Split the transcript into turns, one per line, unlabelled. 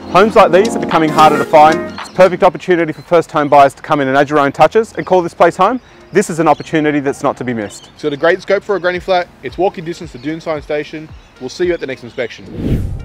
Homes like these are becoming harder to find. It's a perfect opportunity for first home buyers to come in and add your own touches and call this place home. This is an opportunity that's not to be missed.
It's got a great scope for a granny flat. It's walking distance to Doonside station. We'll see you at the next inspection.